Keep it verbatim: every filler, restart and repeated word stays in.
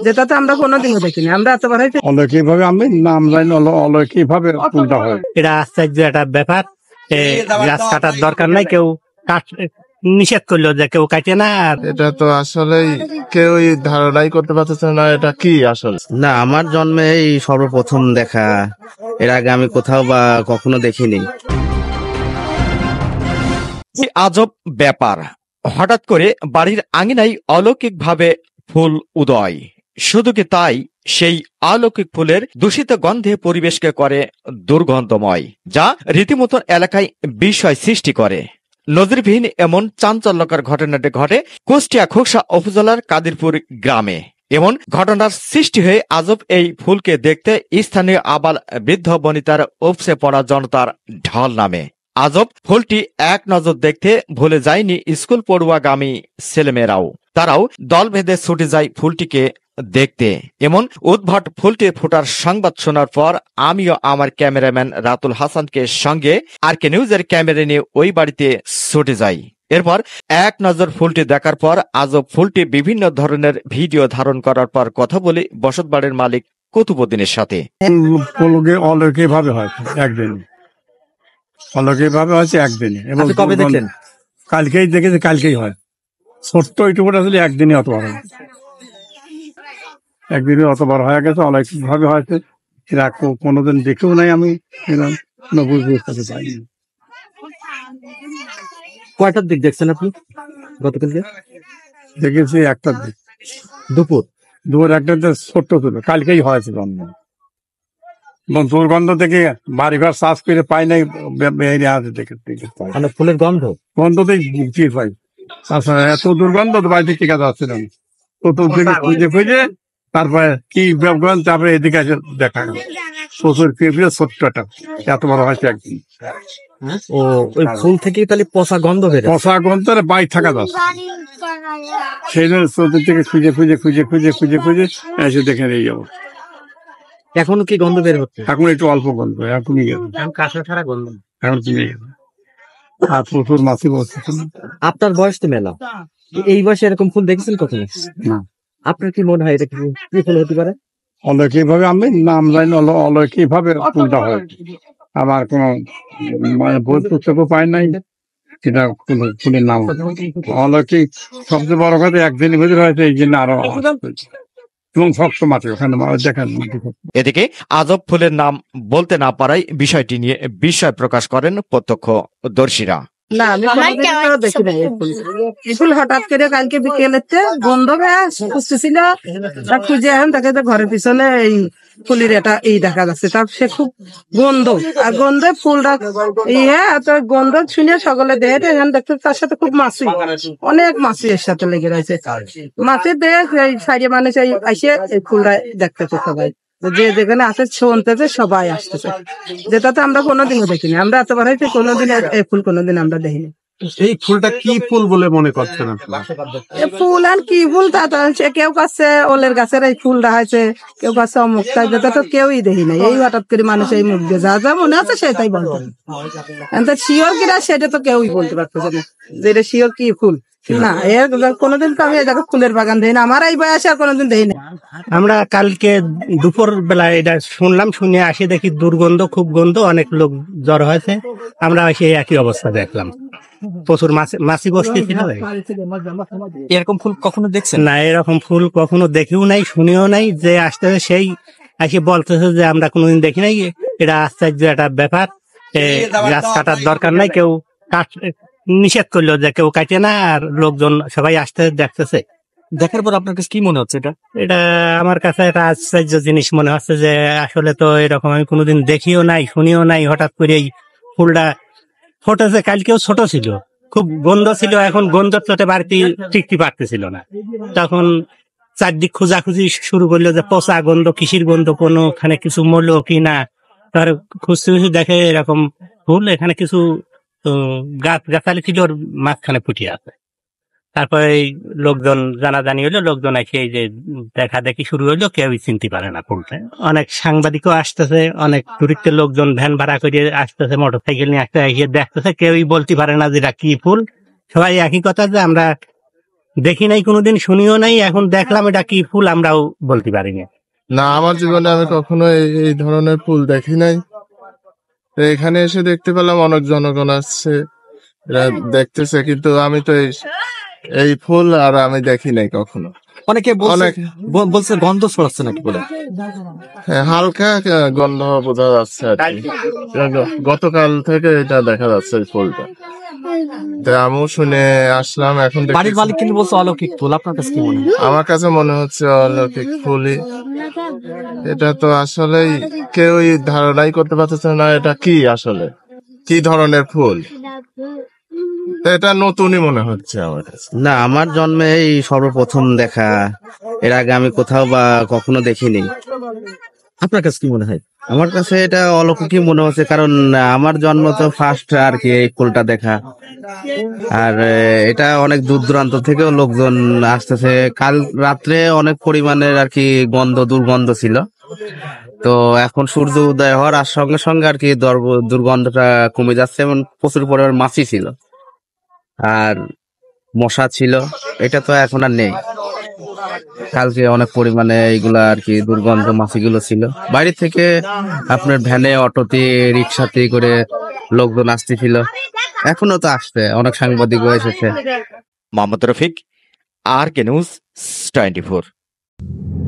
যেটা তো আমরা কোনোদিনও দেখিনি। আমরা এতবার হয়েছে অলৌকিক ভাবে আমি নাম জানি অলৌকিক ভাবে ফুলটা হয়। এটা আশ্চর্য একটা ব্যাপার। গাছ কাটার দরকার নাই, কেউ কাট নিষেধ করলো যে কেউ কাটে না। এটা তো আসলে কেউই ধারণাই করতে পারতেছে না এটা কি আসলে। না, আমার জন্মে এই সর্বপ্রথম দেখা, এর আগে আমি কোথাও বা কখনো দেখিনি। আজব ব্যাপার, হঠাৎ করে বাড়ির আঙিনায় অলৌকিক ভাবে ফুল উদয়। শুধু কি তাই, সেই অলৌকিক ফুলের দূষিত গন্ধে পরিবেশকে করে দুর্গন্ধময়, যা রীতিমতো এলাকায় বিস্ময় সৃষ্টি করে। নজিরবিহীন এমন চাঞ্চল্যকর ঘটনাটি ঘটে কুষ্টিয়া খোকসা উপজেলার কাদিরপুর গ্রামে। এমন ঘটনার সৃষ্টি হয়ে আজব এই ফুলকে দেখতে স্থানীয় আবাল বৃদ্ধ বনিতার উপসে পড়া জনতার ঢল নামে। আজব ফুলটি এক নজর দেখতে ভুলে যায়নি স্কুল পড়ুয়াগামী ছেলেমেয়েরাও। তারাও দল বেঁধে ছুটে যায় ফুলটিকে দেখতে। এমন উদ্ভট ফুলটি ফোটার সংবাদ শোনার পর আমিও আমার ক্যামেরাম্যান রাতুল হাসানকে সঙ্গে আর কে নিউজের ক্যামেরা নিয়ে ওই বাড়িতে ছুটে যাই। এরপর এক নজর ফুলটি দেখার পর আজব ফুলটি বিভিন্ন ধরনের ভিডিও ধারণ করার পর কথা বলি বসতবাড়ির মালিক কুতুবুদ্দিনের সাথে। অলৌকিক ভাবে হয় একদিন, অলৌকিক ভাবে হয়েছে একদিনে। এবং কবে দেখলেন? কালকেই দেখেছি, কালকেই হয়। ছোট্ট এইটুকুটা আসলে একদিনই অত বড়, একদিনই অত বড় হয়ে গেছে, অলৌকিক ভাবে হয়েছে। এরা কোনোদিন দেখেও নাই আমি, বুঝতে পারিনি। কয়টার দিক দেখছেন আপনি গতকালকে? দেখেছি একটার দিক, দুপুর দুপুর একটা ছোট্ট ছিল, কালকেই হয়েছে জন্ম। এবং দুর্গন্ধ থেকে বাড়িঘর চাষ করে পাই নাই, দেখে মানে ফুলের গন্ধ গন্ধতেই মুক্তি পাই। তাছাড়া এত দুর্গন্ধ বাড়িতে টিকা যাচ্ছিল না, চতুর্দিকে খুঁজে খুঁজে তারপরে কি ব্যবহার, তারপরে এদিকে এসে দেখা গেল প্রচুর পেঁপে ছোট্ট একটা এত বড় হয়েছে একদিন। ও ওই ফুল থেকে তাহলে পচা গন্ধ বের, পচা গন্ধ বাইরে থাকা যাচ্ছে। সেই জন্য চতুর্দিকে খুঁজে খুঁজে খুঁজে খুঁজে খুঁজে খুঁজে এসে দেখে নিয়ে যাবো। এখনো কি গন্ধ বের হচ্ছে? এখন একটু অল্প গন্ধ, এখন কমে গেল, কাঁচা ছাড়া গন্ধ এখন কমে গেল। আর প্রচুর মাছি বসছে। আপনার বয়স তো মেলা, এই বয়সে এরকম ফুল দেখেছেন কখনো? না। আপনার কি মনে হয় এটা কি কি ফুল হতে পারে? অলৌকিক ভাবে আমি নাম জানি অলৌকিক ভাবে ফুলটা হয়। আমার কোনো বই পুস্তকও পাই নাই সেটা ফুলের নাম অলৌকিক। সবচেয়ে বড় কথা একদিনের ভিতরে হয়েছে, এই জন্য আরো এবং সবসময় মাঠে ওখানে দেখেন। এদিকে আজব ফুলের নাম বলতে না পারায় বিষয়টি নিয়ে বিস্ময় প্রকাশ করেন প্রত্যক্ষদর্শীরা। না, আমি কোনোদিনও দেখি নাই এই ফুল। এই ফুল হঠাৎ করে কালকে বিকেলেতে গন্ধ খুঁজতেছিল, খুঁজে এখন তাকে ঘরের পিছনে এই ফুলের এটা এই দেখা যাচ্ছে, তার সে খুব গন্ধ আর গন্ধে ফুলটা ইয়ে গন্ধ শুনে সকলে দেহে এখন দেখতে, তার সাথে খুব মাছি, অনেক মাছি এর সাথে লেগে রয়েছে। মাছের দেহে সাইডে মানুষ এই এসে এই ফুলটা দেখতেছে, সবাই যে যেখানে আছে শুনতেছে, সবাই আসতেছে, যেটা তো আমরা কোনোদিনও দেখিনি। আমরা এতবার হয়েছে কোনোদিন এই ফুল কোনোদিন আমরা দেখিনি। এই ফুলটা কি ফুল বলে মনে করছেন? ফুল আর কি ফুল তা তো কেউ কাছে ওলের গাছের এই ফুলটা হয়েছে, কেউ কাছে অমুক, তাই যেটা তো কেউই দেখি নাই। এই হঠাৎ করে মানুষ এই মুখ দিয়ে যা যা মনে আছে সেটাই বলতে, শিওর কিনা সেটা তো কেউই বলতে পারতেছে না যে এটা শিওর কি ফুল। না, এর কোনোদিন তো আমি এটাকে ফুলের বাগান দেই না, আমার এই বয়সে আর কোনোদিন দেই না। আমরা কালকে দুপুর বেলা এটা শুনলাম, শুনে আসি দেখি দুর্গন্ধ, খুব গন্ধ, অনেক লোক জ্বর হয়েছে। আমরা এসে একই অবস্থা দেখলাম, প্রচুর মাছি বসতেছিল। এরকম ফুল কখনো দেখছেন? না, এরকম ফুল কখনো দেখিও নাই, শুনিও নাই। যে আসতেছে সেই এসে বলতেছে যে আমরা কোনোদিন দেখি নাই। এটা আশ্চর্য একটা ব্যাপার। গাছ কাটার দরকার নাই, কেউ কাট নিষেধ করলো যে কেউ কাটে না, আর লোকজন সবাই আসতে দেখতেছে। দেখার পর আপনার কাছে কি মনে হচ্ছে? এটা এটা আমার কাছে একটা আশ্চর্য জিনিস মনে হচ্ছে, যে আসলে তো এরকম আমি কোনোদিন দেখিও নাই, শুনিও নাই। হঠাৎ করে এই ফুলটা ফোটেছে, কালকেও ছোট ছিল, খুব গন্ধ ছিল। এখন গন্ধ চোটে বাড়িতে টিকতে পারতেছিল না, তখন চারদিক খোঁজাখুঁজি শুরু করলো যে পচা গন্ধ, কিসির গন্ধ, কোনোখানে কিছু মরল কি না। তার খুঁজতে খুঁজতে দেখে এরকম ফুল, এখানে কিছু গাছ গাছালি ছিল, ওর মাঝখানে ফুটিয়ে আছে। তারপরে এই লোকজন জানাজানি হইলো, লোকজন এসে এই যে দেখা দেখি শুরু হইলো, কেউই চিনতে পারে না ফুলটা। অনেক সাংবাদিকও আসতেছে, অনেক টুরিস্টের লোকজন ভ্যান ভাড়া করে আসতেছে, মোটর সাইকেল নিয়ে আসতে এসে দেখতেছে, কেউই বলতে পারে না যে এটা কি ফুল। সবাই একই কথা, যে আমরা দেখি নাই কোনোদিন, শুনিও নাই, এখন দেখলাম এটা কি ফুল আমরাও বলতে পারি না। না, আমার জীবনে আমি কখনো এই এই ধরনের ফুল দেখি নাই। তো এখানে এসে দেখতে পেলাম অনেক জনগণ আসছে, এরা দেখতেছে, কিন্তু আমি তো এই এই ফুল আর আমি দেখি নাই কখনো। অনেকে বলছে অনেক ব- বলছে গন্ধ ছড়াচ্ছে নাকি বলে। হ্যাঁ, হালকা আহ, গন্ধ বোঝা যাচ্ছে আর কি। গতকাল থেকে এটা দেখা যাচ্ছে এই ফুলটা, তো আমিও শুনে আসলাম। এখন বাড়ির দেখতেছি- মালিক কিন্তু বলছে অলৌকিক ফুল, আপনার কাছে কি মনে হয়? আমার কাছে মনে হচ্ছে অলৌকিক ফুলই। এটা তো আসলেই কেউই ধারণাই করতে পারতেছে না এটা কি আসলে, কি ধরনের ফুল। তো এটা নতুনই মনে হচ্ছে আমার কাছে। না, আমার জন্মে এই সর্বপ্রথম দেখা, এর আগে আমি কোথাও বা কখনো দেখিনি। আপনার কাছে কি মনে হয়? আমার কাছে এটা অলৌকিকই মনে হচ্ছে, কারণ আমার জন্ম তো ফার্স্ট আর কি এই ফুলটা দেখা। আর আহ, এটা অনেক দূর দূরান্ত থেকেও লোকজন আসতেছে। কাল রাত্রে অনেক পরিমাণের আর কি গন্ধ, দুর্গন্ধ ছিল। তো এখন সূর্য উদয় হওয়ার আর সঙ্গে সঙ্গে আর কি দর্ব- দুর্গন্ধটা কমে যাচ্ছে, এবং প্রচুর পরিমাণ মাছি ছিল আর মশা ছিল, এটা তো এখন আর নেই। কালকে অনেক পরিমাণে এইগুলা আর কি দুর্গন্ধ মাছিগুলো ছিল। বাইরে থেকে আপনার ভ্যানে, অটোতে, রিক্সাতে করে লোকজন আসতেছিল, এখনো তো আসছে, অনেক সাংবাদিকও এসেছে। Mohammad Rafiq, R K news twenty four.